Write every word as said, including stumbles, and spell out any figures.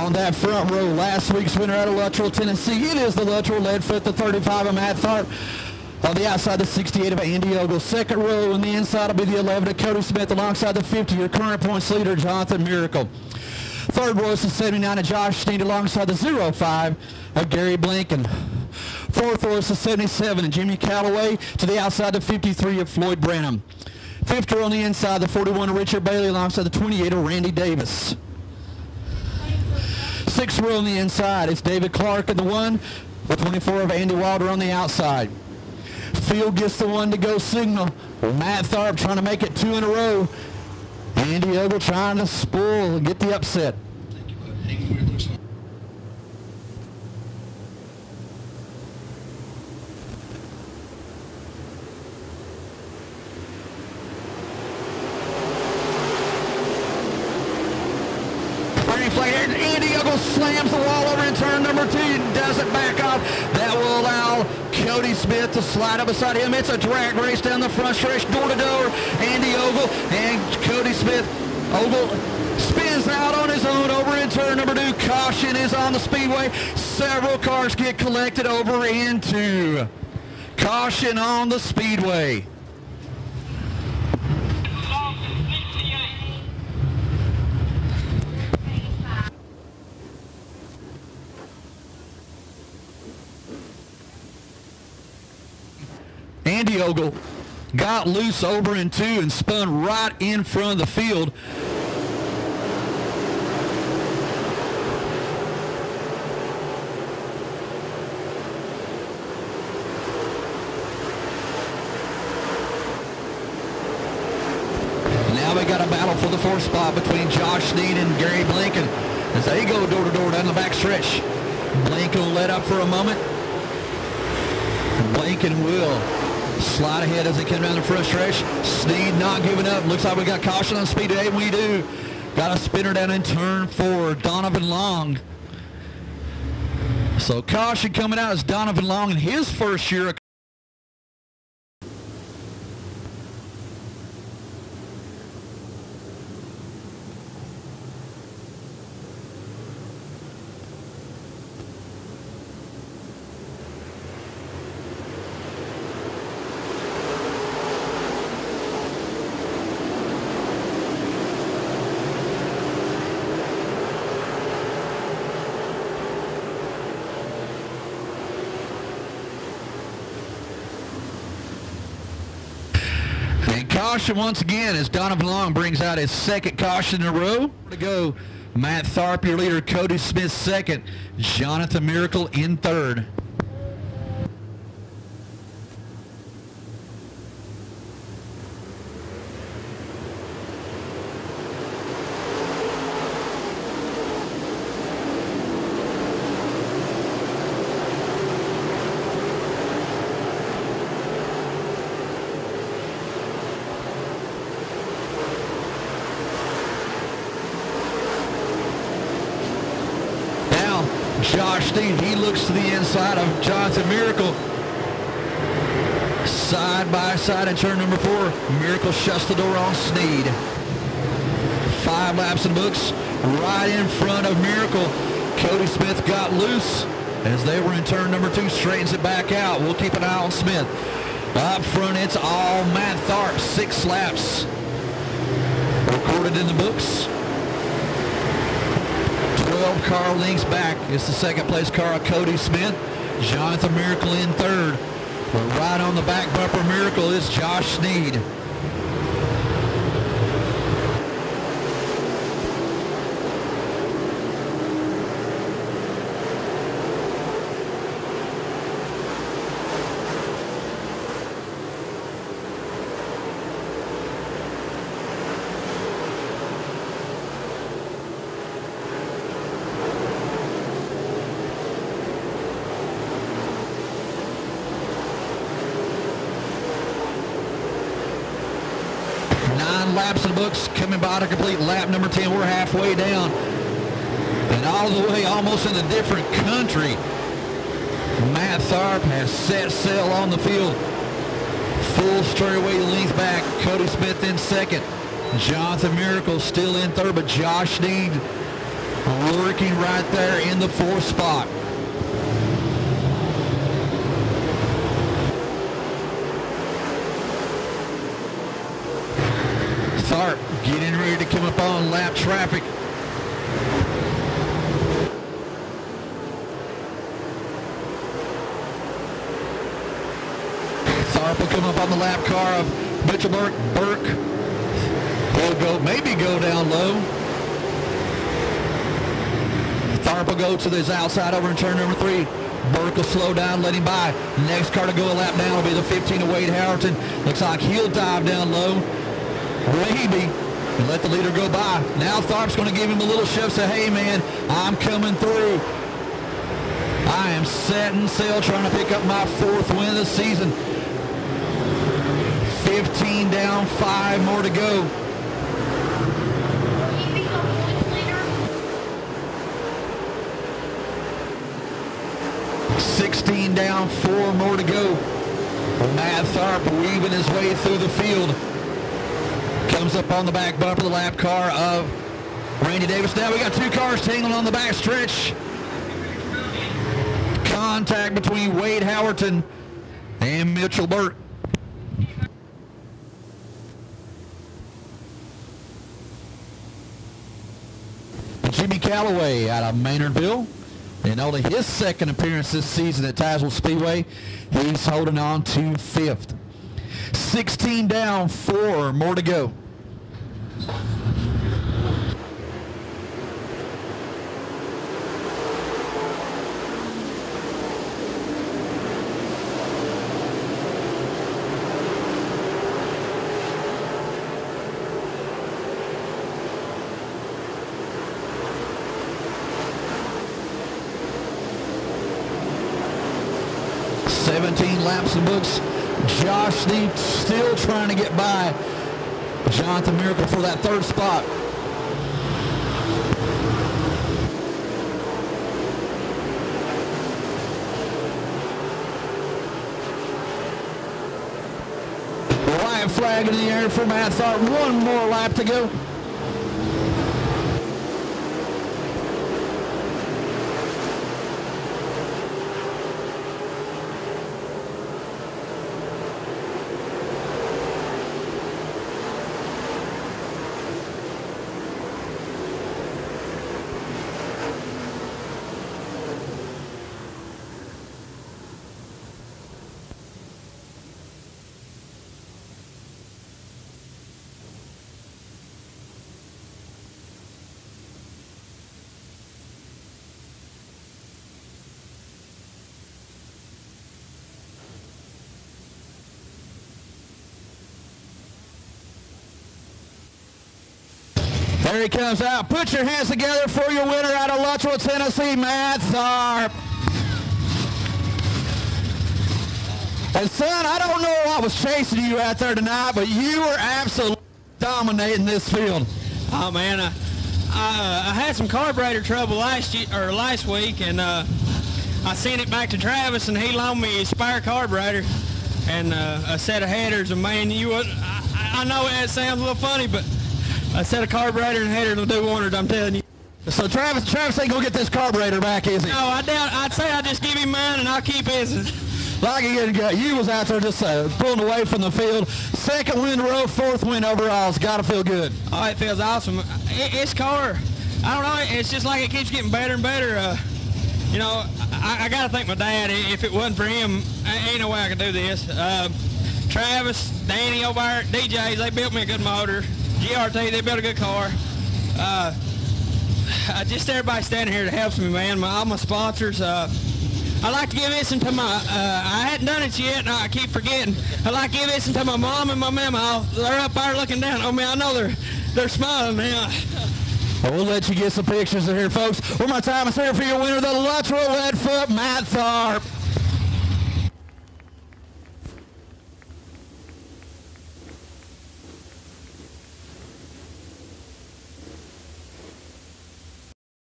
On that front row, last week's winner out of Luttrell, Tennessee, it is the Luttrell Leadfoot, the thirty-five of Matt Tharp. On the outside, the sixty-eight of Andy Ogle. Second row on the inside will be the eleven of Cody Smith, alongside the fifty, your current points leader, Jonathan Miracle. Third row is the seventy-nine of Josh Sneed, alongside the zero five of Gary Blinken. Fourth row is the seventy-seven of Jimmy Calloway, to the outside, the fifty-three of Floyd Branham. Fifth row on the inside, the forty-one of Richard Bailey, alongside the twenty-eight of Randy Davis. Sixth row on the inside, it's David Clark in the one, the twenty-four of Andy Wilder on the outside. Field gets the one to go signal. Matt Tharp trying to make it two in a row. Andy Ogle trying to spoil and get the upset. Thank you, bud. Hang weird looks like. Andy Ogle slams the wall over in turn number two and doesn't back off. That will allow Cody Smith to slide up beside him. It's a drag race down the front stretch, door to door. Andy Ogle and Cody Smith. Ogle spins out on his own over in turn number two. Caution is on the speedway. Several cars get collected over into. Caution on the speedway. Andy Ogle got loose over in two and spun right in front of the field. Now we got a battle for the fourth spot between Josh Sneed and Gary Blinken as they go door to door down the back stretch. Blinken will let up for a moment. Blinken will slide ahead as they come down the front stretch. Sneed not giving up. Looks like we got caution on speedway. We do. Got a spinner down in turn four. Donovan Long. So caution coming out is Donovan Long in his first year. Caution once again as Donovan Long brings out his second caution in a row. To go, Matt Tharp, your leader, Cody Smith second, Jonathan Miracle in third. Josh Sneed, he looks to the inside of Jonathan Miracle. Side by side in turn number four. Miracle shuts the door on Sneed. Five laps in the books. Right in front of Miracle. Cody Smith got loose as they were in turn number two. Straightens it back out. We'll keep an eye on Smith. Up front, it's all Matt Tharp. Six laps recorded in the books. twelve car lengths back. It's the second place car of Cody Smith. Jonathan Miracle in third. But right on the back bumper Miracle is Josh Sneed. Laps in the books, coming by to complete lap number ten. We're halfway down and all the way almost in a different country. Matt Tharp has set sail on the field. Full straightaway length back. Cody Smith in second. Jonathan Miracle still in third, but Josh Sneed working lurking right there in the fourth spot. Tharp getting ready to come up on lap traffic. Tharp will come up on the lap car of Mitchell Burke. Burke will go, maybe go down low. Tharp will go to this outside over in turn number three. Burke will slow down, let him by. Next car to go a lap down will be the fifteen of Wade Howerton. Looks like he'll dive down low. Maybe. And let the leader go by. Now Tharp's going to give him a little shove, say, hey man, I'm coming through. I am setting sail trying to pick up my fourth win of the season. fifteen down, five more to go. sixteen down, four more to go. Matt Tharp weaving his way through the field. Comes up on the back bumper, the lap car of Randy Davis. Now we got two cars tangling on the back stretch. Contact between Wade Howerton and Mitchell Burke. Jimmy Calloway out of Maynardville. In only his second appearance this season at Tazewell Speedway, he's holding on to fifth. sixteen down, four more to go. seventeen laps in books. Josh Neat still trying to get by Jonathan Miracle for that third spot. White flag in the air for Matt Tharp. One more lap to go. There he comes out. Put your hands together for your winner out of Luttrell, Tennessee, Matt Tharp. And son, I don't know what was chasing you out there tonight, but you were absolutely dominating this field. Oh man, I, I, I had some carburetor trouble last year or last week, and uh, I sent it back to Travis, and he loaned me a spare carburetor and uh, a set of headers. And man, you would, I, I know it sounds a little funny, but a set of carburetor and header will do wonders, I'm telling you. So Travis, Travis ain't gonna get this carburetor back, is he? No, I doubt. I'd say I'd just give him mine and I'll keep his. Like again, you was out there just uh, pulling away from the field. Second win in a row, fourth win overall. It's got to feel good. Oh, it feels awesome. It, it's car. I don't know. It's just like it keeps getting better and better. Uh, you know, I, I got to thank my dad. If it wasn't for him, ain't no way I could do this. Uh, Travis, Danny over there at D J's, they built me a good motor. G R T, they built a good car. Uh, just everybody standing here that helps me, man. My, all my sponsors. Uh, I'd like to give this to my, uh, I hadn't done it yet, and I keep forgetting. I'd like to give this to my mom and my mama. They're up there looking down on me. I know they're they're smiling now. Well, we'll let you get some pictures of here, folks. One more time, it's here for your winner, the Luttrell Leadfoot, Matt Tharp.